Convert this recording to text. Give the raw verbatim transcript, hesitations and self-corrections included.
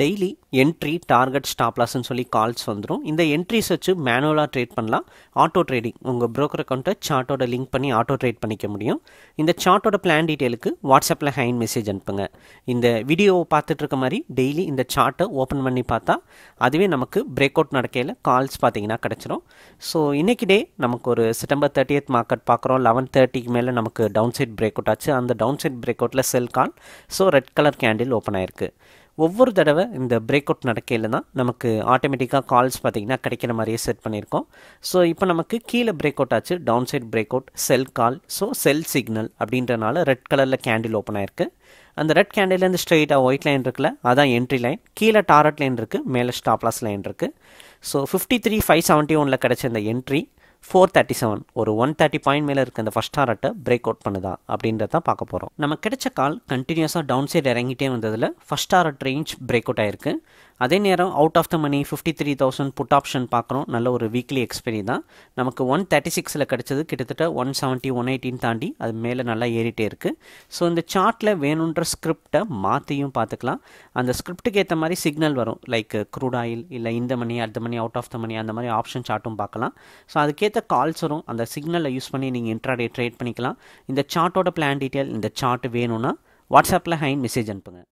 Daily entry target stop லாஸ்ன்னு சொல்லி calls வந்துடும். இந்த என்ட்ரிஸ் வச்சு மேனுவலாக ட்ரேட் பண்ணலாம். ஆட்டோ ட்ரேடிங் உங்கள் ப்ரோக்கர் அக்கௌண்ட்டை சார்ட்டோட லிங்க் பண்ணி ஆட்டோ ட்ரேட் பண்ணிக்க முடியும். இந்த சார்ட்டோட பிளான் டீட்டெயிலுக்கு வாட்ஸ்அப்பில் ஹைன் மெசேஜ் அனுப்புங்க. இந்த வீடியோவை பார்த்துட்டு இருக்க மாதிரி டெய்லி இந்த சார்ட்டை ஓப்பன் பண்ணி பார்த்தா அதுவே நமக்கு பிரேக் அவுட் நடக்கையில் கால்ஸ் பார்த்தீங்கன்னா கிடச்சிரும். ஸோ இன்றைக்கி டே நமக்கு ஒரு செப்டம்பர் தேர்ட்டியத் மார்க்கெட் பார்க்குறோம். லெவன் தேர்ட்டிக்கு மேலே நமக்கு டவுன் சைட் பிரேக் அவுட் ஆச்சு. அந்த டவுன் சைட் பிரேக் அவுட்டில் sell call. So red colour candle open ஆயிருக்கு. ஒவ்வொரு தடவை இந்த பிரேக் அவுட் நடக்கையில் தான் நமக்கு ஆட்டோமேட்டிக்காக கால்ஸ் பார்த்திங்கன்னா கிடைக்கிற மாதிரியே செட் பண்ணியிருக்கோம். ஸோ இப்போ நமக்கு கீழே பிரேக் அவுட் ஆச்சு, down side break out, sell call. So sell signal அப்படின்றனால ரெட் கலரில் கேண்டில் ஓப்பன் ஆயிருக்கு. அந்த ரெட் கேண்டில்லேருந்து ஸ்ட்ரெயிட்டாக ஒயிட் லைன் இருக்குல்ல, அதான் என்ட்ரி லைன். கீழே டாரட் லைன் இருக்குது, மேலே ஸ்டாப் லாஸ் லைன் இருக்குது. So fifty three five seventy ஒனில் கிடச்ச இந்த என்ட்ரி ஃபோர் தேர்ட்டி செவன் ஒரு ஒன் தேர்ட்டி பாயிண்ட் மேலே இருக்க இந்த ஃபஸ்ட் டாரட்டை பிரேக் அவுட் பண்ணுதா அப்படின்றத பார்க்க போகிறோம். நம்ம கிடைச்ச கால் கண்டினியூஸாக டவுன் சைட் இறங்கிட்டே வந்ததில் first target range break out ஆயிருக்கு. அதே நேரம் out of the money fifty three thousand put option பார்க்குறோம். நல்ல ஒரு வீக்லி எக்ஸ்பெரி தான். நமக்கு ஒன் தேர்ட்டி சிக்ஸில் கிடச்சது கிட்டத்தட்ட ஒன் செவன்ட்டி ஒன் எயிட்டின் தாண்டி அது மேலே நல்லா ஏறிட்டே இருக்குது. ஸோ இந்த சார்ட்டில் வேணுன்ற ஸ்கிரிப்டை மாற்றியும் பார்த்துக்கலாம். அந்த ஸ்கிரிப்டுக்கு ஏற்ற மாதிரி சிக்னல் வரும். லைக் க்ரூட் ஆயில் இல்லை இந்த மணி அடுத்த மணி அவுட் ஆஃப் த மணி அந்த மாதிரி ஆப்ஷன் சார்ட்டும் பார்க்கலாம். ஸோ அதுக்கேற்ற கால்ஸ் வரும். அந்த சிக்னலை யூஸ் பண்ணி நீங்கள் இன்ட்ராடே ட்ரேட் பண்ணிக்கலாம். இந்த சார்ட்டோட பிளான் டீட்டெயில் இந்த சார்ட் வேணும்னா வாட்ஸ்அப்பில் ஹைன் மெசேஜ் அனுப்புங்க.